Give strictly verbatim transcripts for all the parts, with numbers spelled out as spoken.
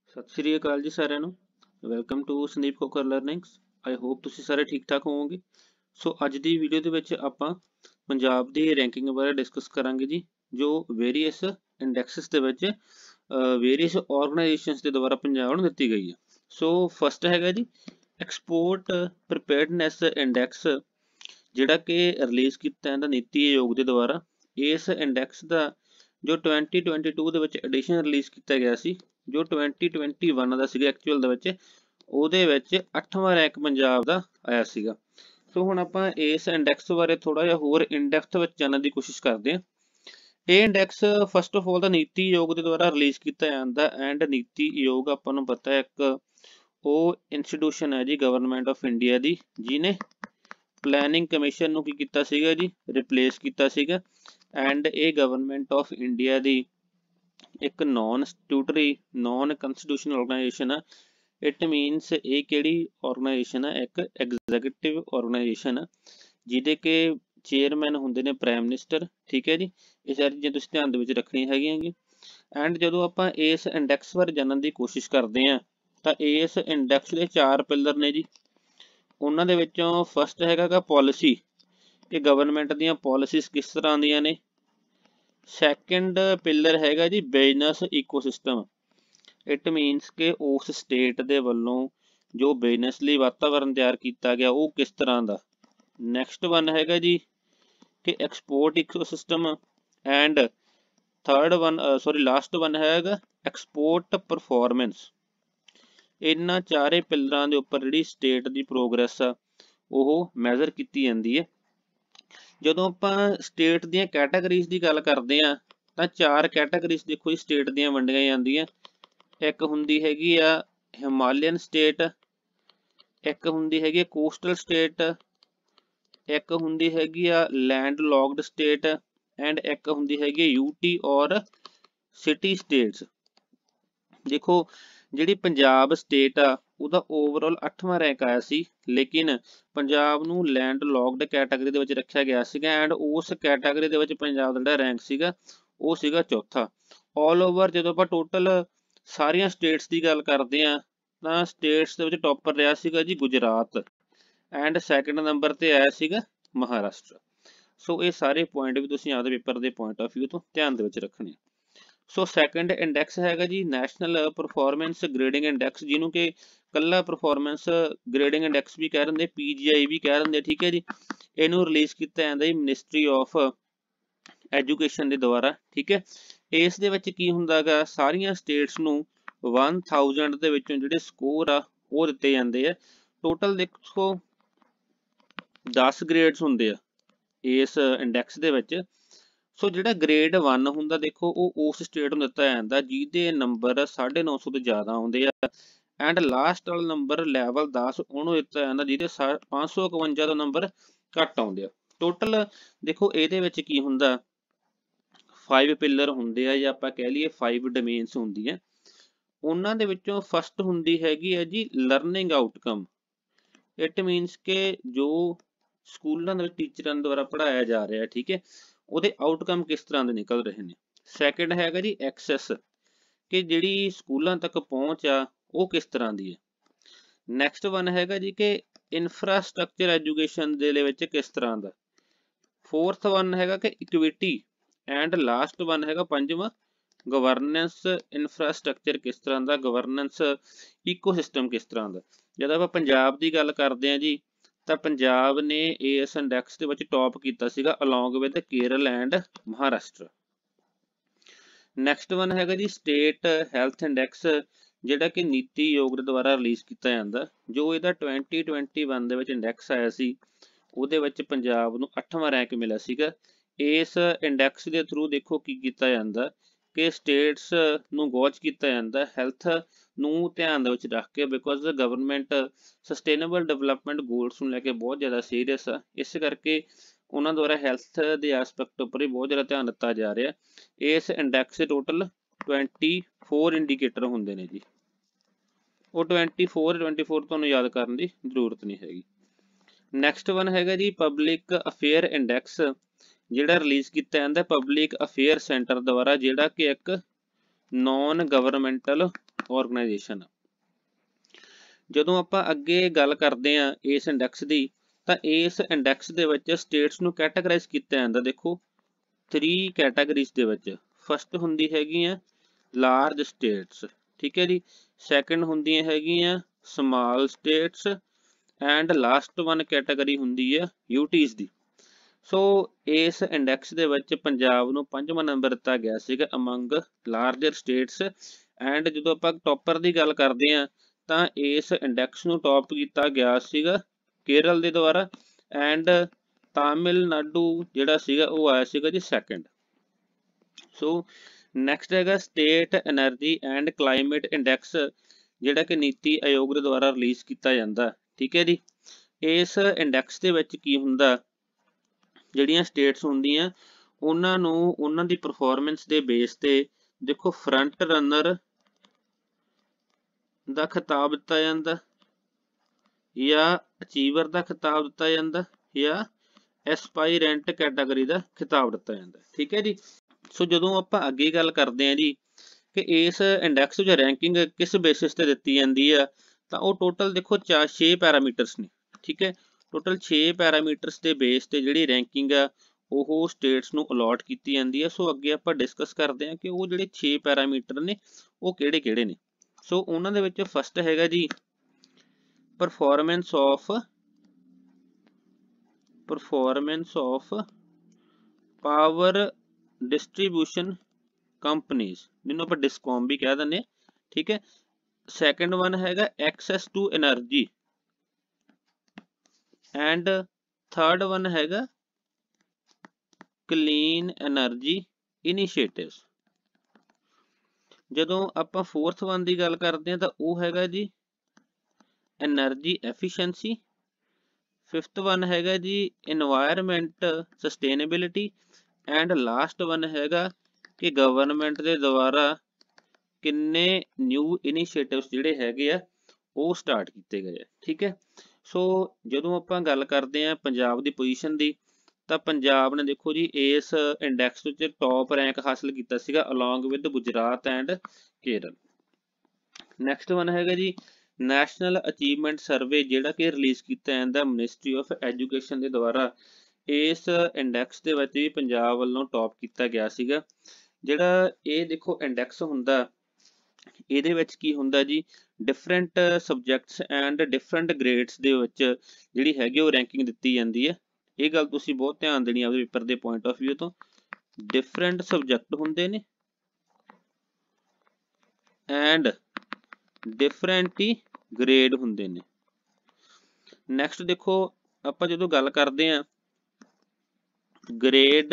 सत श्री अकाल जी साਰਿਆਂ ਨੂੰ। Welcome to Sandeep Khokhar learnings. I hope ਤੁਸੀਂ ਸਾਰੇ ਠੀਕ ਠਾਕ ਹੋਵੋਗੇ। ਸੋ ਅੱਜ ਦੀ ਵੀਡੀਓ ਦੇ ਵਿੱਚ ਆਪਾਂ ਪੰਜਾਬ ਦੀ ਰੈਂਕਿੰਗ ਬਾਰੇ ਡਿਸਕਸ ਕਰਾਂਗੇ ਜੀ, ਜੋ ਵੇਰੀਅਸ ਇੰਡੈਕਸਿਸ ਦੇ ਵਿੱਚ ਵੇਰੀਅਸ ਆਰਗੇਨਾਈਜੇਸ਼ਨਸ ਦੇ ਦੁਆਰਾ ਪੰਜਾਬ ਨੂੰ ਦਿੱਤੀ ਗਈ ਹੈ। ਸੋ ਫਸਟ ਹੈਗਾ ਜੀ ਐਕਸਪੋਰਟ ਪ੍ਰੀਪੇਅਰਡਨੈਸ ਇੰਡੈਕਸ, ਜਿਹੜਾ ਕਿ ਰਿਲੀਜ਼ ਕੀਤਾ ਜਾਂਦਾ ਨੀਤੀ ਆਯੋਗ ਦੇ ਦੁਆਰਾ। ਇਸ ਇੰਡੈਕਸ ਦਾ ਜੋ ਟਵੈਂਟੀ ਟਵੈਂਟੀ ਟੂ ਦੇ ਵਿੱਚ ਐਡੀਸ਼ਨ ਰਿਲੀਜ਼ ਕੀਤਾ ਗਿਆ ਸੀ, ਜੋ ਟਵੈਂਟੀ ਟਵੈਂਟੀ ਵਨ ਦਾ ਸੀਗਾ ਐਕਚੁਅਲ ਦੇ ਵਿੱਚ, ਉਹਦੇ ਵਿੱਚ ਅੱਠਵਾਂ ਰੈਂਕ ਪੰਜਾਬ ਦਾ ਆਇਆ ਸੀਗਾ। ਸੋ ਹੁਣ ਆਪਾਂ ਇਸ ਇੰਡੈਕਸ ਬਾਰੇ ਥੋੜਾ ਜਿਹਾ ਹੋਰ ਇਨਡੈਪਥ ਵਿੱਚ ਜਾਣਨ ਦੀ ਕੋਸ਼ਿਸ਼ ਕਰਦੇ ਹਾਂ। ਇਹ ਇੰਡੈਕਸ ਫਸਟ ਆਫ ਆਲ ਦਾ ਨੀਤੀ ਆਯੋਗ ਦੇ ਦੁਆਰਾ ਰਿਲੀਜ਼ ਕੀਤਾ ਜਾਂਦਾ, ਐਂਡ ਨੀਤੀ ਆਯੋਗ ਆਪਾਂ ਨੂੰ ਪਤਾ ਹੈ ਇੱਕ ਉਹ ਇੰਸਟੀਟਿਊਸ਼ਨ ਹੈ ਜੀ ਗਵਰਨਮੈਂਟ ਆਫ ਇੰਡੀਆ ਦੀ, ਜਿਹਨੇ ਪਲੈਨਿੰਗ ਕਮਿਸ਼ਨ ਨੂੰ ਕੀ ਕੀਤਾ ਸੀਗਾ ਜੀ, ਰਿਪਲੇਸ ਕੀਤਾ ਸੀਗਾ। ਐਂਡ ਇਹ ਗਵਰਨਮੈਂਟ ਆਫ ਇੰਡੀਆ ਦੀ ਇੱਕ non statutory non constitutional organisation ਆ। ਇਟ ਮੀਨਸ ਇਹ ਕਿਹੜੀ ਆਰਗੇਨਾਈਜੇਸ਼ਨ ਆ, ਇੱਕ ਐਗਜ਼ੀਕਿਊਟਿਵ ਆਰਗੇਨਾਈਜੇਸ਼ਨ ਆ, ਜਿਹਦੇ ਕਿ ਚੇਅਰਮੈਨ ਹੁੰਦੇ ਨੇ ਪ੍ਰਾਈਮ ਮਿਨਿਸਟਰ। ਠੀਕ ਹੈ ਜੀ, ਇਹ ਸਾਰੀ ਚੀਜ਼ਾਂ ਤੁਸੀਂ ਧਿਆਨ ਦੇ ਵਿੱਚ ਰੱਖਣੀਆਂ ਹੈਗੀਆਂ ਜੀ। ਐਂਡ ਜਦੋਂ ਆਪਾਂ ਇਸ ਇੰਡੈਕਸ ਬਾਰੇ ਜਾਣਨ ਦੀ ਕੋਸ਼ਿਸ਼ ਕਰਦੇ ਹਾਂ ਤਾਂ ਇਸ ਇੰਡੈਕਸ ਦੇ ਚਾਰ ਪਿਲਰ ਨੇ ਜੀ। ਉਹਨਾਂ ਦੇ ਵਿੱਚੋਂ ਫਸਟ ਹੈਗਾ ਗਾ ਪੋਲਿਸੀ, ਕਿ ਗਵਰਨਮੈਂਟ ਦੀਆਂ ਪੋਲਿਸੀਜ਼ ਕਿਸ ਤਰ੍ਹਾਂ ਦੀਆਂ ਨੇ। ਸੈਕਿੰਡ ਪਿਲਰ ਹੈਗਾ ਜੀ ਬਿਜ਼ਨਸ ਈਕੋਸਿਸਟਮ, ਇਟ ਮੀਨਸ ਕਿ ਉਸ ਸਟੇਟ ਦੇ ਵੱਲੋਂ ਜੋ ਬਿਜ਼ਨਸ ਲਈ ਵਾਤਾਵਰਨ ਤਿਆਰ ਕੀਤਾ ਗਿਆ ਉਹ ਕਿਸ ਤਰ੍ਹਾਂ ਦਾ। ਨੈਕਸਟ ਵਨ ਹੈਗਾ ਜੀ ਕਿ export ecosystem, and third one sorry last one ਹੈਗਾ ਐਕਸਪੋਰਟ ਪਰਫੋਰਮੈਂਸ। ਇਹਨਾਂ ਚਾਰੇ ਪਿਲਰਾਂ ਦੇ ਉੱਪਰ ਜਿਹੜੀ ਸਟੇਟ ਦੀ ਪ੍ਰੋਗਰੈਸ ਆ ਉਹ ਮੈਜ਼ਰ ਕੀਤੀ ਜਾਂਦੀ ਹੈ। ਜਦੋਂ ਆਪਾਂ ਸਟੇਟ ਦੀਆਂ ਕੈਟਾਗਰੀਜ਼ ਦੀ ਗੱਲ ਕਰਦੇ ਹਾਂ ਤਾਂ ਚਾਰ ਕੈਟਾਗਰੀਜ਼ ਦੇਖੋ ਜੀ ਸਟੇਟ ਦੀਆਂ ਵੰਡੀਆਂ ਜਾਂਦੀਆਂ। ਇੱਕ ਹੁੰਦੀ ਹੈਗੀ ਆ ਹਿਮਾਲਯਨ ਸਟੇਟ, ਇੱਕ ਹੁੰਦੀ ਹੈਗੀ ਕੋਸਟਲ ਸਟੇਟ, ਇੱਕ ਹੁੰਦੀ ਹੈਗੀ ਆ ਲੈਂਡ ਲੌਕਡ ਸਟੇਟ, ਐਂਡ ਇੱਕ ਹੁੰਦੀ ਹੈਗੀ ਯੂਟੀ ਔਰ ਸਿਟੀ ਸਟੇਟਸ। ਦੇਖੋ ਜਿਹੜੀ ਪੰਜਾਬ ਸਟੇਟ ਆ ਉਹਦਾ ਓਵਰਆਲ ਅੱਠਵਾਂ ਰੈਂਕ ਆਇਆ ਸੀ, ਲੇਕਿਨ ਪੰਜਾਬ ਨੂੰ ਲੈਂਡ ਲੌਕਡ ਕੈਟਾਗਰੀ ਦੇ ਵਿੱਚ ਰੱਖਿਆ ਗਿਆ ਸੀਗਾ, ਐਂਡ ਉਸ ਕੈਟਾਗਰੀ ਦੇ ਵਿੱਚ ਪੰਜਾਬ ਦਾ ਜਿਹੜਾ ਰੈਂਕ ਸੀਗਾ ਉਹ ਸੀਗਾ ਚੌਥਾ। ਆਲ ਓਵਰ ਜਦੋਂ ਆਪਾਂ ਟੋਟਲ ਸਾਰੀਆਂ ਸਟੇਟਸ ਦੀ ਗੱਲ ਕਰਦੇ ਹਾਂ ਤਾਂ ਸਟੇਟਸ ਦੇ ਵਿੱਚ ਟੌਪਰ ਰਿਹਾ ਸੀਗਾ ਜੀ ਗੁਜਰਾਤ, ਐਂਡ ਸੈਕਿੰਡ ਨੰਬਰ ਤੇ ਆਇਆ ਸੀਗਾ ਮਹਾਰਾਸ਼ਟਰ। ਸੋ ਇਹ ਸਾਰੇ ਪੁਆਇੰਟ ਵੀ ਤੁਸੀਂ ਆਪਦੇ ਪੇਪਰ ਦੇ ਪੁਆਇੰਟ ਆਫ ਵਿਊ ਤੋਂ ਧਿਆਨ ਦੇ ਵਿੱਚ ਰੱਖਣੇ। ਸੋ ਸੈਕਿੰਡ ਇੰਡੈਕਸ ਹੈਗਾ ਜੀ ਨੈਸ਼ਨਲ ਪਰਫੋਰਮੈਂਸ ਗ੍ਰੇਡਿੰਗ ਇੰਡੈਕਸ, ਜਿਹਨੂੰ ਕਿ ਕੱਲਾ ਪਰਫੋਰਮੈਂਸ ਗ੍ਰੇਡਿੰਗ ਇੰਡੈਕਸ ਵੀ ਕਹਿ ਦਿੰਦੇ, ਪੀ ਜੀ ਆਈ ਵੀ ਕਹਿ ਦਿੰਦੇ। ਠੀਕ ਹੈ ਜੀ, ਇਹਨੂੰ ਰਿਲੀਜ਼ ਕੀਤਾ ਜਾਂਦਾ ਜੀ ਮਿਨਿਸਟਰੀ ਆਫ ਐਜੂਕੇਸ਼ਨ ਦੇ ਦੁਆਰਾ। ਠੀਕ ਹੈ, ਇਸ ਦੇ ਵਿੱਚ ਕੀ ਹੁੰਦਾ ਗਾ, ਸਾਰੀਆਂ ਸਟੇਟਸ ਨੂੰ ਵਨ ਥਾਊਜੈਂਡ ਦੇ ਵਿੱਚੋਂ ਜਿਹੜੇ ਸਕੋਰ ਆ ਉਹ ਦਿੱਤੇ ਜਾਂਦੇ ਆ। ਟੋਟਲ ਦੇਖੋ ਦਸ ਗ੍ਰੇਡਸ ਹੁੰਦੇ ਆ ਇਸ ਇੰਡੈਕਸ ਦੇ ਵਿੱਚ। ਸੋ ਜਿਹੜਾ ਗ੍ਰੇਡ ਵਨ ਹੁੰਦਾ ਦੇਖੋ ਉਹ ਉਸ ਸਟੇਟ ਨੂੰ ਦਿੱਤਾ ਜਾਂਦਾ ਜਿਹਦੇ ਨੰਬਰ ਸਾਢੇ ਨੌ ਸੌ ਤੋਂ ਜ਼ਿਆਦਾ ਆਉਂਦੇ ਆ, ਐਂਡ ਲਾਸਟ ਵਾਲਾ ਨੰਬਰ ਲੈਵਲ ਦਸ ਉਹਨੂੰ ਦਿੱਤਾ ਜਾਂਦਾ ਜਿਹਦੇ ਪੰਜ ਸੌ ਇਕਵੰਜਾ ਤੋਂ ਨੰਬਰ ਘੱਟ ਆਉਂਦੇ ਆ। ਟੋਟਲ ਦੇਖੋ ਇਹਦੇ ਵਿੱਚ ਕੀ ਹੁੰਦਾ, ਫਾਈਵ ਪਿਲਰ ਹੁੰਦੇ ਆ ਜਾਂ ਆਪਾਂ ਕਹਿ ਲਈਏ ਫਾਈਵ ਡੋਮੇਨਸ ਹੁੰਦੀਆਂ। ਉਹਨਾਂ ਦੇ ਵਿੱਚੋਂ ਫਸਟ ਹੁੰਦੀ ਹੈਗੀ ਹੈ ਜੀ ਲਰਨਿੰਗ ਆਊਟਕਮ। ਇਟ ਮੀਨਸ ਕਿ ਜੋ ਸਕੂਲਾਂ ਦੇ ਵਿੱਚ ਟੀਚਰਾਂ ਦੁਆਰਾ ਪੜ੍ਹਾਇਆ ਜਾ ਰਿਹਾ, ਠੀਕ ਹੈ, ਉਹਦੇ ਆਊਟਕਮ ਕਿਸ ਤਰ੍ਹਾਂ ਦੇ ਨਿਕਲ ਰਹੇ ਨੇ। ਸੈਕਿੰਡ ਹੈਗਾ ਜੀ ਐਕਸੈਸ, ਕਿ ਜਿਹੜੀ ਸਕੂਲਾਂ ਤੱਕ ਪਹੁੰਚ ਆ ਉਹ ਕਿਸ ਤਰ੍ਹਾਂ ਦੀ ਹੈ। ਨੈਕਸਟ ਵਨ ਹੈਗਾ ਜੀ ਕਿ ਇਨਫਰਾਸਟਰਕਚਰ ਐਜੂਕੇਸ਼ਨ ਦੇ ਵਿੱਚ ਕਿਸ ਤਰ੍ਹਾਂ ਦਾ। ਫੋਰਥ ਵਨ ਹੈਗਾ ਕਿ ਇਕੁਇਟੀ, ਐਂਡ ਲਾਸਟ ਵਨ ਹੈਗਾ ਪੰਜਵਾਂ ਗਵਰਨੈਂਸ ਇਨਫਰਾਸਟਰਕਚਰ ਕਿਸ ਤਰ੍ਹਾਂ ਦਾ, ਗਵਰਨੈਂਸ ਇਕੋਸਿਸਟਮ ਕਿਸ ਤਰ੍ਹਾਂ ਦਾ। ਜਦੋਂ ਆਪਾਂ ਪੰਜਾਬ ਦੀ ਗੱਲ ਕਰਦੇ ਹਾਂ ਜੀ ਤਾਂ ਪੰਜਾਬ ਨੇ ਇਸ ਇੰਡੈਕਸ ਦੇ ਵਿੱਚ ਟੌਪ ਕੀਤਾ ਸੀਗਾ along with Kerala and Maharashtra. Next one ਹੈਗਾ ਜੀ ਸਟੇਟ ਹੈਲਥ ਇੰਡੈਕਸ, ਜਿਹੜਾ ਕਿ ਨੀਤੀ ਆਯੋਗ ਦੇ ਦੁਆਰਾ ਰਿਲੀਜ਼ ਕੀਤਾ ਜਾਂਦਾ। ਜੋ ਇਹਦਾ ਟਵੈਂਟੀ ਟਵੈਂਟੀ ਵਨ ਦੇ ਵਿੱਚ ਇੰਡੈਕਸ ਆਇਆ ਸੀ ਉਹਦੇ ਵਿੱਚ ਪੰਜਾਬ ਨੂੰ ਅੱਠਵਾਂ ਰੈਂਕ ਮਿਲਿਆ ਸੀਗਾ। ਇਸ ਇੰਡੈਕਸ ਦੇ ਥਰੂ ਦੇਖੋ ਕੀ ਕੀਤਾ ਜਾਂਦਾ ਕਿ ਸਟੇਟਸ ਨੂੰ ਗੌਚ ਕੀਤਾ ਜਾਂਦਾ ਹੈਲਥ ਨੂੰ ਧਿਆਨ ਦੇ ਵਿੱਚ ਰੱਖ ਕੇ, because government sustainable development goals ਨੂੰ ਲੈ ਕੇ ਬਹੁਤ ਜ਼ਿਆਦਾ ਸੀਰੀਅਸ ਆ। ਇਸ ਕਰਕੇ ਉਹਨਾਂ ਦੁਆਰਾ ਹੈਲਥ ਦੇ ਐਸਪੈਕਟ ਉੱਪਰ ਹੀ ਬਹੁਤ ਜ਼ਿਆਦਾ ਧਿਆਨ ਦਿੱਤਾ ਜਾ ਰਿਹਾ। ਇਸ ਇੰਡੈਕਸ ਦੇ ਟੋਟਲ ਟਵੈਂਟੀ ਫੋਰ ਇੰਡੀਕੇਟਰ ਹੁੰਦੇ ਨੇ ਜੀ। ਉਹ ਟਵੈਂਟੀ ਫੋਰ ਟਵੈਂਟੀ ਫੋਰ ਤੁਹਾਨੂੰ ਯਾਦ ਕਰਨ ਦੀ ਜ਼ਰੂਰਤ ਨਹੀਂ ਹੈਗੀ। ਨੈਕਸਟ ਵਨ ਹੈਗਾ ਜੀ ਪਬਲਿਕ ਅਫੇਅਰ ਇੰਡੈਕਸ, ਜਿਹੜਾ ਰਿਲੀਜ਼ ਕੀਤਾ ਜਾਂਦਾ ਪਬਲਿਕ ਅਫੇਅਰ ਸੈਂਟਰ ਦੁਆਰਾ, ਜਿਹੜਾ ਕਿ ਇੱਕ ਨੌਨ ਗਵਰਨਮੈਂਟਲ ਆਰਗੇਨਾਈਜੇਸ਼ਨ। ਜਦੋਂ ਆਪਾਂ ਅੱਗੇ ਗੱਲ ਕਰਦੇ ਹਾਂ ਇਸ ਇੰਡੈਕਸ ਦੀ, ਤਾਂ ਇਸ ਇੰਡੈਕਸ ਦੇ ਵਿੱਚ ਸਟੇਟਸ ਨੂੰ ਕੈਟਾਗਰਾਈਜ਼ ਕੀਤਾ ਜਾਂਦਾ। ਦੇਖੋ ਥ੍ਰੀ ਕੈਟਾਗਰੀਜ਼ ਦੇ ਵਿੱਚ, ਫਸਟ ਹੁੰਦੀ ਹੈਗੀ ਆ ਲਾਰਜ ਸਟੇਟਸ, ਠੀਕ ਹੈ ਜੀ। ਸੈਕਿੰਡ ਹੁੰਦੀਆਂ ਹੈਗੀਆਂ small states, and last one category ਹੁੰਦੀ ਹੈ ਯੂਟੀਜ਼ ਦੀ। ਸੋ ਇਸ ਇੰਡੈਕਸ ਦੇ ਵਿੱਚ ਪੰਜਾਬ ਨੂੰ ਪੰਜਵਾਂ ਨੰਬਰ ਦਿੱਤਾ ਗਿਆ ਸੀਗਾ ਅਮੰਗ ਲਾਰਜਰ ਸਟੇਟਸ। ਐਂਡ ਜਦੋਂ ਆਪਾਂ ਟੌਪਰ ਦੀ ਗੱਲ ਕਰਦੇ ਹਾਂ ਤਾਂ ਇਸ ਇੰਡੈਕਸ ਨੂੰ ਟੌਪ ਕੀਤਾ ਗਿਆ ਸੀਗਾ ਕੇਰਲ ਦੇ ਦੁਆਰਾ, ਐਂਡ ਤਾਮਿਲਨਾਡੂ ਜਿਹੜਾ ਸੀਗਾ ਉਹ ਆਇਆ ਸੀਗਾ ਜੀ ਸੈਕਿੰਡ। ਸੋ ਨੈਕਸਟ ਹੈਗਾ state energy and climate index, ਜਿਹੜਾ ਕਿ ਨੀਤੀ ਆਯੋਗ ਦੇ ਦੁਆਰਾ ਰਿਲੀਜ਼ ਕੀਤਾ ਜਾਂਦਾ, ਠੀਕ ਹੈ ਜੀ। ਇਸ ਇੰਡੈਕਸ ਦੇ ਵਿੱਚ ਕੀ ਹੁੰਦਾ, ਜਿਹੜੀਆਂ ਸਟੇਟਸ ਹੁੰਦੀਆਂ ਉਹਨਾਂ ਨੂੰ ਉਹਨਾਂ ਦੀ ਪਰਫਾਰਮੈਂਸ ਦੇ ਬੇਸ ਤੇ ਦੇਖੋ ਫਰੰਟ ਰਨਰ ਦਾ ਖਿਤਾਬ ਦਿੱਤਾ ਜਾਂਦਾ, ਜਾਂ ਅਚੀਵਰ ਦਾ ਖਿਤਾਬ ਦਿੱਤਾ ਜਾਂਦਾ, ਜਾਂ ਐਸਪਾਇਰੈਂਟ ਕੈਟਾਗਰੀ ਦਾ ਖਿਤਾਬ ਦਿੱਤਾ ਜਾਂਦਾ, ਠੀਕ ਹੈ ਜੀ। ਸੋ ਜਦੋਂ ਆਪਾਂ ਅੱਗੇ ਗੱਲ ਕਰਦੇ ਹਾਂ ਜੀ ਕਿ ਇਸ ਇੰਡੈਕਸ ਵਿੱਚ ਰੈਂਕਿੰਗ ਕਿਸ ਬੇਸਿਸ ਤੇ ਦਿੱਤੀ ਜਾਂਦੀ ਆ, ਤਾਂ ਉਹ ਟੋਟਲ ਦੇਖੋ ਚਾਰ ਛੇ ਪੈਰਾਮੀਟਰਸ ਨੇ, ਠੀਕ ਹੈ। ਟੋਟਲ ਛੇ ਪੈਰਾਮੀਟਰਸ ਦੇ ਬੇਸ ਤੇ ਜਿਹੜੀ ਰੈਂਕਿੰਗ ਆ ਉਹ ਸਟੇਟਸ ਨੂੰ ਅਲੋਟ ਕੀਤੀ ਜਾਂਦੀ ਹੈ। ਸੋ ਅੱਗੇ ਆਪਾਂ ਡਿਸਕਸ ਕਰਦੇ ਹਾਂ ਕਿ ਉਹ ਜਿਹੜੇ ਛੇ ਪੈਰਾਮੀਟਰ ਨੇ ਉਹ ਕਿਹੜੇ ਕਿਹੜੇ ਨੇ। ਸੋ ਉਹਨਾਂ ਦੇ ਵਿੱਚ ਫਸਟ ਹੈਗਾ ਜੀ performance of performance of power distribution companies, ਜਿਹਨੂੰ ਆਪਾਂ ਡਿਸਕੌਮ ਵੀ ਕਹਿ ਦਿੰਦੇ, ਠੀਕ ਹੈ। ਸੈਕਿੰਡ ਵਨ ਹੈਗਾ access to energy, and third one ਹੈਗਾ ਕਲੀਨ ਐਨਰਜੀ ਇਨੀਸ਼ੀਏਟਿਵਸ। ਜਦੋਂ ਆਪਾਂ ਫੋਰਥ ਵਨ ਦੀ ਗੱਲ ਕਰਦੇ ਹਾਂ ਤਾਂ ਉਹ ਹੈਗਾ ਜੀ ਐਨਰਜੀ ਐਫੀਸ਼ੀਐਂਸੀ। ਫਿਫਥ ਵਨ ਹੈਗਾ ਜੀ environment sustainability, and last one ਹੈਗਾ ਕਿ ਗਵਰਨਮੈਂਟ ਦੇ ਦੁਆਰਾ ਕਿੰਨੇ ਨਿਊ ਇਨੀਸ਼ੀਏਟਿਵਸ ਜਿਹੜੇ ਹੈਗੇ ਆ ਉਹ ਸਟਾਰਟ ਕੀਤੇ ਗਏ ਆ, ਠੀਕ ਹੈ। ਸੋ ਜਦੋਂ ਆਪਾਂ ਗੱਲ ਕਰਦੇ ਹਾਂ ਪੰਜਾਬ ਦੀ ਪੋਜੀਸ਼ਨ ਦੀ, ਤਾਂ ਪੰਜਾਬ ਨੇ ਦੇਖੋ ਜੀ ਇਸ ਇੰਡੈਕਸ ਵਿੱਚ ਟੌਪ ਰੈਂਕ ਹਾਸਲ ਕੀਤਾ ਸੀਗਾ along with Gujarat and Kerala. Next one ਹੈਗਾ ਜੀ ਨੈਸ਼ਨਲ ਅਚੀਵਮੈਂਟ ਸਰਵੇ, ਜਿਹੜਾ ਕਿ ਰਿਲੀਜ਼ ਕੀਤਾ ਜਾਂਦਾ ਮਿਨਿਸਟਰੀ ਆਫ ਐਜੂਕੇਸ਼ਨ ਦੇ ਦੁਆਰਾ। ਇਸ ਇੰਡੈਕਸ ਦੇ ਵਿੱਚ ਵੀ ਪੰਜਾਬ ਵੱਲੋਂ ਟੌਪ ਕੀਤਾ ਗਿਆ ਸੀਗਾ। ਜਿਹੜਾ ਇਹ ਦੇਖੋ ਇੰਡੈਕਸ ਹੁੰਦਾ, ਇਹਦੇ ਵਿੱਚ ਕੀ ਹੁੰਦਾ ਜੀ different subjects and different grades ਦੇ ਵਿੱਚ ਜਿਹੜੀ ਹੈਗੀ ਉਹ ਰੈਂਕਿੰਗ ਦਿੱਤੀ ਜਾਂਦੀ ਹੈ। ਇਹ ਗੱਲ ਤੁਸੀਂ ਬਹੁਤ ਧਿਆਨ ਦੇਣੀ ਆਪਦੇ ਪੇਪਰ ਦੇ ਪੁਆਇੰਟ ਆਫ ਵਿਊ ਤੋਂ। ਡਿਫਰੈਂਟ ਸਬਜੈਕਟ ਹੁੰਦੇ ਨੇ ਐਂਡ ਡਿਫਰੈਂਟ ਹੀ ਗ੍ਰੇਡ ਹੁੰਦੇ ਨੇ। ਨੈਕਸਟ ਦੇਖੋ ਆਪਾਂ ਜਦੋਂ ਗੱਲ ਕਰਦੇ ਹਾਂ grade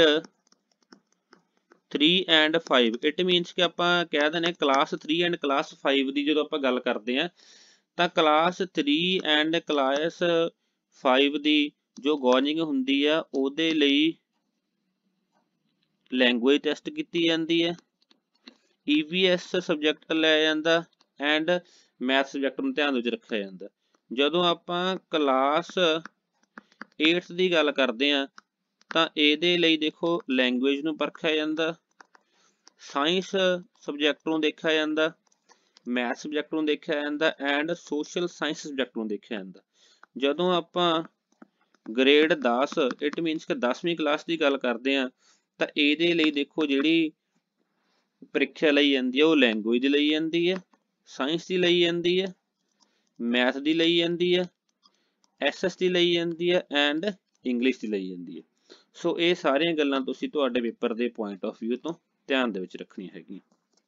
three and five, it means ਕਿ ਆਪਾਂ ਕਹਿ ਦਿੰਦੇ class three and class five ਦੀ ਜਦੋਂ ਆਪਾਂ ਗੱਲ ਕਰਦੇ ਹਾਂ ਤਾਂ class three and class five ਦੀ ਜੋ ਗੋਰਨਿੰਗ ਹੁੰਦੀ ਆ ਉਹਦੇ ਲਈ ਲੈਂਗੁਏਜ ਟੈਸਟ ਕੀਤੀ ਜਾਂਦੀ ਹੈ, ਈ ਵੀ ਐਸ ਸਬਜੈਕਟ ਲਿਆ ਜਾਂਦਾ, ਐਂਡ ਮੈਥ ਸਬਜੈਕਟ ਨੂੰ ਧਿਆਨ ਵਿੱਚ ਰੱਖਿਆ ਜਾਂਦਾ। ਜਦੋਂ ਆਪਾਂ ਕਲਾਸ ਏਟਥ ਦੀ ਗੱਲ ਕਰਦੇ ਹਾਂ ਤਾਂ ਇਹਦੇ ਲਈ ਦੇਖੋ ਲੈਂਗੁਏਜ ਨੂੰ ਪਰਖਿਆ ਜਾਂਦਾ, ਸਾਇੰਸ ਸਬਜੈਕਟ ਨੂੰ ਦੇਖਿਆ ਜਾਂਦਾ, ਮੈਥ ਸਬਜੈਕਟ ਨੂੰ ਦੇਖਿਆ ਜਾਂਦਾ, ਐਂਡ ਸੋਸ਼ਲ ਸਾਇੰਸ ਸਬਜੈਕਟ ਨੂੰ ਦੇਖਿਆ ਜਾਂਦਾ। ਜਦੋਂ ਆਪਾਂ ਗ੍ਰੇਡ ਦਸ, ਇਟ ਮੀਨਸ ਕਿ ਦਸਵੀਂ ਕਲਾਸ ਦੀ ਗੱਲ ਕਰਦੇ ਹਾਂ ਤਾਂ ਇਹਦੇ ਲਈ ਦੇਖੋ ਜਿਹੜੀ ਪ੍ਰੀਖਿਆ ਲਈ ਜਾਂਦੀ ਹੈ ਉਹ ਲੈਂਗੁਏਜ ਦੀ ਲਈ ਜਾਂਦੀ ਹੈ, ਸਾਇੰਸ ਦੀ ਲਈ ਜਾਂਦੀ ਹੈ, ਮੈਥ ਦੀ ਲਈ ਜਾਂਦੀ ਹੈ, ਐਸ ਐਸ ਦੀ ਲਈ ਜਾਂਦੀ ਹੈ, ਐਂਡ ਇੰਗਲਿਸ਼ ਦੀ ਲਈ ਜਾਂਦੀ ਹੈ। ਸੋ ਇਹ ਸਾਰੀਆਂ ਗੱਲਾਂ ਤੁਸੀਂ ਤੁਹਾਡੇ ਪੇਪਰ ਦੇ ਪੁਆਇੰਟ ਆਫ ਵਿਊ ਤੋਂ ਧਿਆਨ ਦੇ ਵਿੱਚ ਰੱਖਣੀਆਂ ਹੈਗੀਆਂ।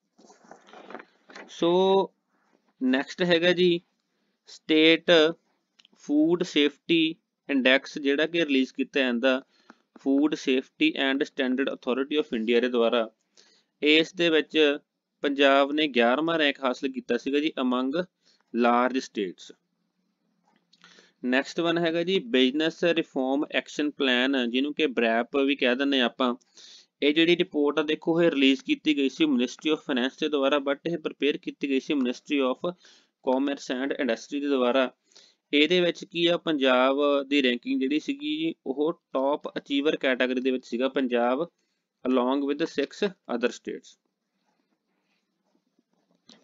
ਸੋ ਨੈਕਸਟ ਹੈਗਾ ਜੀ ਸਟੇਟ ਫੂਡ ਸੇਫਟੀ ਇੰਡੈਕਸ, ਜਿਹੜਾ ਕਿ ਰਿਲੀਜ਼ ਕੀਤਾ ਜਾਂਦਾ food safety and standard authority of India ਦੇ ਦੁਆਰਾ। ਇਸ ਦੇ ਵਿੱਚ ਪੰਜਾਬ ਨੇ ਗਿਆਰਵਾਂ ਰੈਂਕ ਹਾਸਲ ਕੀਤਾ ਸੀਗਾ ਜੀ among large states. Next one ਹੈਗਾ ਜੀ ਬਿਜ਼ਨਸ ਰਿਫਾਰਮ ਐਕਸ਼ਨ ਪਲਾਨ, ਜਿਹਨੂੰ ਕਿ ਬਰੈਪ ਵੀ ਕਹਿ ਦਿੰਦੇ ਆਪਾਂ। ਇਹ ਜਿਹੜੀ ਰਿਪੋਰਟ ਆ ਦੇਖੋ ਇਹ ਰਿਲੀਜ਼ ਕੀਤੀ ਗਈ ਸੀ ਮਿਨਿਸਟਰੀ ਆਫ ਫਾਈਨੈਂਸ ਦੇ ਦੁਆਰਾ, ਬਟ ਇਹ ਪ੍ਰਪੇਅਰ ਕੀਤੀ ਗਈ ਸੀ ministry of commerce and industry ਦੇ ਦੁਆਰਾ। ਇਹਦੇ ਵਿੱਚ ਕੀ ਆ ਪੰਜਾਬ ਦੀ ਰੈਂਕਿੰਗ ਜਿਹੜੀ ਸੀਗੀ ਉਹ ਟੌਪ ਅਚੀਵਰ ਕੈਟਾਗਰੀ ਦੇ ਵਿੱਚ ਸੀਗਾ Punjab along with six other states.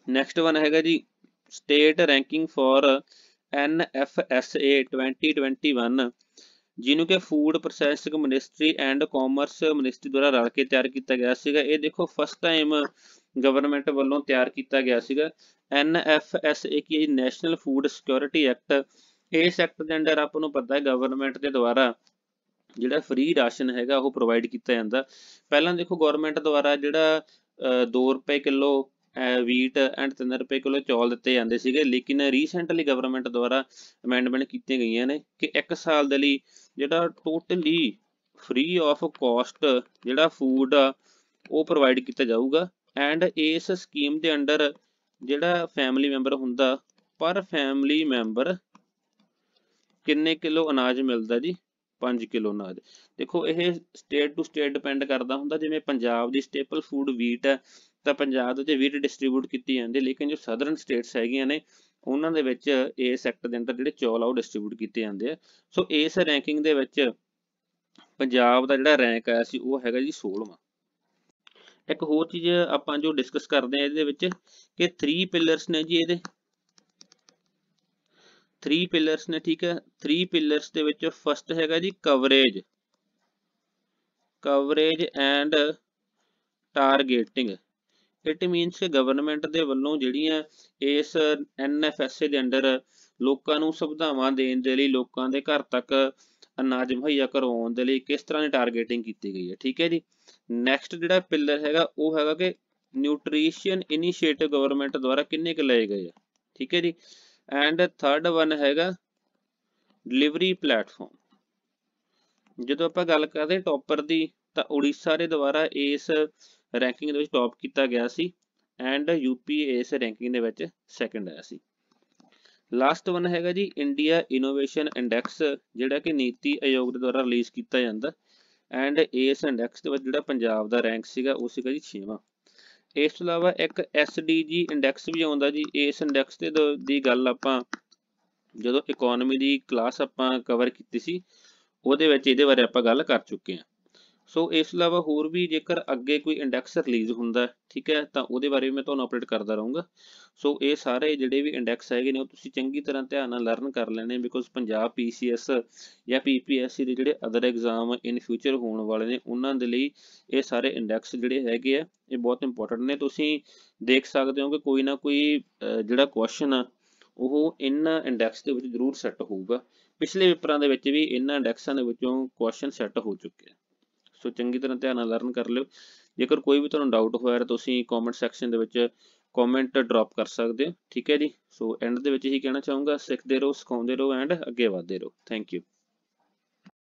Next one ਹੈਗਾ ਜੀ state ranking for N F S A twenty twenty one, ਜਿਹਨੂੰ ਕਿ food processing ministry and commerce ministry ਦੁਆਰਾ ਰਲ ਕੇ ਤਿਆਰ ਕੀਤਾ ਗਿਆ ਸੀਗਾ। ਇਹ ਦੇਖੋ ਫਸਟ ਟਾਈਮ ਗਵਰਨਮੈਂਟ ਵੱਲੋਂ ਤਿਆਰ ਕੀਤਾ ਗਿਆ ਸੀਗਾ। ਐਨ ਐਫ ਐਸ ਏ ਕੀ ਨੈਸ਼ਨਲ ਫੂਡ ਸਿਕਿਉਰਿਟੀ ਐਕਟ। ਇਸ ਐਕਟ ਦੇ ਅੰਡਰ ਆਪਾਂ ਨੂੰ ਪਤਾ ਹੈ ਗਵਰਨਮੈਂਟ ਦੇ ਦੁਆਰਾ ਜਿਹੜਾ ਫ੍ਰੀ ਰਾਸ਼ਨ ਹੈਗਾ ਉਹ ਪ੍ਰੋਵਾਈਡ ਕੀਤਾ ਜਾਂਦਾ। ਪਹਿਲਾਂ ਦੇਖੋ ਗਵਰਨਮੈਂਟ ਦੁਆਰਾ ਜਿਹੜਾ ਦੋ ਰੁਪਏ ਕਿਲੋ ਵੀਟ ਐਂਡ ਤਿੰਨ ਰੁਪਏ ਕਿਲੋ ਚੌਲ ਦਿੱਤੇ ਜਾਂਦੇ ਸੀਗੇ, ਲੇਕਿਨ ਰੀਸੈਂਟਲੀ ਗਵਰਨਮੈਂਟ ਦੁਆਰਾ ਅਮੈਂਡਮੈਂਟ ਕੀਤੀਆਂ ਗਈਆਂ ਨੇ ਕਿ ਇੱਕ ਸਾਲ ਦੇ ਲਈ ਜਿਹੜਾ ਟੋਟਲੀ ਫ੍ਰੀ ਆਫ ਕੋਸਟ ਜਿਹੜਾ ਫੂਡ ਆ ਉਹ ਪ੍ਰੋਵਾਈਡ ਕੀਤਾ ਜਾਊਗਾ। ਐਂਡ ਇਸ ਸਕੀਮ ਦੇ ਅੰਡਰ ਜਿਹੜਾ ਫੈਮਿਲੀ ਮੈਂਬਰ ਹੁੰਦਾ, ਪਰ ਫੈਮਿਲੀ ਮੈਂਬਰ ਕਿੰਨੇ ਕਿਲੋ ਅਨਾਜ ਮਿਲਦਾ ਜੀ? ਪੰਜ ਕਿਲੋ ਅਨਾਜ। ਦੇਖੋ ਇਹ ਸਟੇਟ ਟੂ ਸਟੇਟ ਡਿਪੈਂਡ ਕਰਦਾ ਹੁੰਦਾ। ਜਿਵੇਂ ਪੰਜਾਬ ਦੀ ਸਟੇਪਲ ਫੂਡ ਵੀਟ ਹੈ ਤਾਂ ਪੰਜਾਬ ਦੇ ਵਿੱਚ ਵੀਟ ਡਿਸਟਰੀਬਿਊਟ ਕੀਤੀ ਜਾਂਦੀ, ਲੇਕਿਨ ਜੋ ਸਦਰਨ ਸਟੇਟਸ ਹੈਗੀਆਂ ਨੇ ਉਹਨਾਂ ਦੇ ਵਿੱਚ ਇਸ ਸੈਕਟਰ ਦੇ ਅੰਦਰ ਜਿਹੜੇ ਚੌਲ ਆ ਉਹ ਡਿਸਟਰੀਬਿਊਟ ਕੀਤੇ ਜਾਂਦੇ ਆ। ਸੋ ਇਸ ਰੈਂਕਿੰਗ ਦੇ ਵਿੱਚ ਪੰਜਾਬ ਦਾ ਜਿਹੜਾ ਰੈਂਕ ਆਇਆ ਸੀ ਉਹ ਹੈਗਾ ਜੀ ਸੋਲ੍ਹਵਾਂ। ਇੱਕ ਹੋਰ ਚੀਜ਼ ਆਪਾਂ ਜੋ ਡਿਸਕਸ ਕਰਦੇ ਆ ਇਹਦੇ ਵਿੱਚ ਕਿ ਥ੍ਰੀ ਪਿਲਰਸ ਨੇ ਜੀ, ਇਹਦੇ ਥ੍ਰੀ ਪਿਲਰਸ ਨੇ, ਠੀਕ ਹੈ। ਥ੍ਰੀ ਪਿਲਰਸ ਦੇ ਵਿੱਚ ਫਸਟ ਹੈਗਾ ਜੀ coverage coverage and targeting. It means ਕਿ ਗਵਰਨਮੈਂਟ ਦੇ ਵੱਲੋਂ ਜਿਹੜੀਆਂ ਇਸ ਐਨ ਐਫ ਐਸ ਏ ਦੇ ਅੰਡਰ ਲੋਕਾਂ ਨੂੰ ਸੁਵਿਧਾਵਾਂ ਦੇਣ ਦੇ ਲਈ, ਲੋਕਾਂ ਦੇ ਘਰ ਤੱਕ ਅਨਾਜ ਮੁਹੱਈਆ ਕਰਵਾਉਣ ਦੇ ਲਈ ਕਿਸ ਤਰ੍ਹਾਂ ਦੀ ਟਾਰਗੇਟਿੰਗ ਕੀਤੀ ਗਈ ਹੈ, ਠੀਕ ਹੈ ਜੀ। ਨੈਕਸਟ ਜਿਹੜਾ ਪਿਲਰ ਹੈਗਾ ਉਹ ਹੈਗਾ ਕਿ ਨਿਊਟ੍ਰੀਸ਼ਨ ਇਨੀਸ਼ੀਏਟਿਵ ਗਵਰਨਮੈਂਟ ਦੁਆਰਾ ਕਿੰਨੇ ਕੁ ਲਏ ਗਏ ਆ, ਠੀਕ ਹੈ ਜੀ। ਐਂਡ ਥਰਡ ਵਨ ਹੈਗਾ ਡਿਲੀਵਰੀ ਪਲੇਟਫਾਰਮ। ਜਦੋਂ ਆਪਾਂ ਗੱਲ ਕਰਦੇ ਟੌਪਰ ਦੀ ਤਾਂ ਉੜੀਸਾ ਦੇ ਦੁਆਰਾ ਇਸ ਰੈਂਕਿੰਗ ਦੇ ਵਿੱਚ ਟੌਪ ਕੀਤਾ ਗਿਆ ਸੀ ਐਂਡ ਯੂਪੀ ਇਸ ਰੈਂਕਿੰਗ ਦੇ ਵਿੱਚ ਸੈਕੰਡ ਆਇਆ ਸੀ। ਲਾਸਟ ਵਨ ਹੈਗਾ ਜੀ ਇੰਡੀਆ ਇਨੋਵੇਸ਼ਨ ਇੰਡੈਕਸ, ਜਿਹੜਾ ਕਿ ਨੀਤੀ ਆਯੋਗ ਦੇ ਦੁਆਰਾ ਰਿਲੀਜ਼ ਕੀਤਾ ਜਾਂਦਾ ਐਂਡ ਇਸ ਇੰਡੈਕਸ ਦੇ ਵਿੱਚ ਜਿਹੜਾ ਪੰਜਾਬ ਦਾ ਰੈਂਕ ਸੀਗਾ ਉਹ ਸੀਗਾ ਜੀ ਛੇਵਾਂ। ਇਸ ਤੋਂ ਇਲਾਵਾ ਇੱਕ ਐਸ ਡੀ ਜੀ ਇੰਡੈਕਸ ਵੀ ਆਉਂਦਾ ਜੀ। ਇਸ ਇੰਡੈਕਸ ਦੇ ਦੀ ਗੱਲ ਆਪਾਂ ਜਦੋਂ ਇਕੋਨਮੀ ਦੀ ਕਲਾਸ ਆਪਾਂ ਕਵਰ ਕੀਤੀ ਸੀ ਉਹਦੇ ਵਿੱਚ ਇਹਦੇ ਬਾਰੇ ਆਪਾਂ ਗੱਲ ਕਰ ਚੁੱਕੇ ਹਾਂ। ਸੋ ਇਸ ਤੋਂ ਇਲਾਵਾ ਹੋਰ ਵੀ ਜੇਕਰ ਅੱਗੇ ਕੋਈ ਇੰਡੈਕਸ ਰਿਲੀਜ਼ ਹੁੰਦਾ, ਠੀਕ ਹੈ, ਤਾਂ ਉਹਦੇ ਬਾਰੇ ਵੀ ਮੈਂ ਤੁਹਾਨੂੰ ਅਪਡੇਟ ਕਰਦਾ ਰਹੂੰਗਾ। ਸੋ ਇਹ ਸਾਰੇ ਜਿਹੜੇ ਵੀ ਇੰਡੈਕਸ ਹੈਗੇ ਨੇ ਉਹ ਤੁਸੀਂ ਚੰਗੀ ਤਰ੍ਹਾਂ ਧਿਆਨ ਨਾਲ ਲਰਨ ਕਰ ਲੈਣੇ, because Punjab P C S ਜਾਂ ਪੀ ਪੀ ਐਸ ਸੀ ਦੇ ਜਿਹੜੇ ਅਦਰ ਐਗਜ਼ਾਮ ਇਨ ਫਿਊਚਰ ਹੋਣ ਵਾਲੇ ਨੇ ਉਹਨਾਂ ਦੇ ਲਈ ਇਹ ਸਾਰੇ ਇੰਡੈਕਸ ਜਿਹੜੇ ਹੈਗੇ ਆ ਇਹ ਬਹੁਤ ਇੰਪੋਰਟੈਂਟ ਨੇ। ਤੁਸੀਂ ਦੇਖ ਸਕਦੇ ਹੋ ਕਿ ਕੋਈ ਨਾ ਕੋਈ ਜਿਹੜਾ ਕੁਐਸਚਨ ਆ ਉਹ ਇਹਨਾਂ ਇੰਡੈਕਸ ਦੇ ਵਿੱਚ ਜ਼ਰੂਰ ਸੈੱਟ ਹੋਊਗਾ। ਪਿਛਲੇ ਪੇਪਰਾਂ ਦੇ ਵਿੱਚ ਵੀ ਇਹਨਾਂ ਇੰਡੈਕਸਾਂ ਦੇ ਵਿੱਚੋਂ ਕੁਐਸਚਨ ਸੈੱਟ ਹੋ ਚੁੱਕੇ ਆ। ਸੋ ਚੰਗੀ ਤਰ੍ਹਾਂ ਧਿਆਨ ਨਾਲ ਲਰਨ ਕਰ ਲਿਓ। ਜੇਕਰ ਕੋਈ ਵੀ ਤੁਹਾਨੂੰ ਡਾਊਟ ਹੋਇਆ ਤਾਂ ਤੁਸੀਂ ਕਮੈਂਟ ਸੈਕਸ਼ਨ ਦੇ ਵਿੱਚ ਕਮੈਂਟ ਡ੍ਰੌਪ ਕਰ ਸਕਦੇ ਹੋ, ਠੀਕ ਹੈ ਜੀ। ਸੋ ਐਂਡ ਦੇ ਵਿੱਚ ਇਹੀ ਕਹਿਣਾ ਚਾਹੂੰਗਾ, ਸਿੱਖਦੇ ਰਹੋ, ਸਿਖਾਉਂਦੇ ਰਹੋ ਐਂਡ ਅੱਗੇ ਵਧਦੇ ਰਹੋ। Thank you.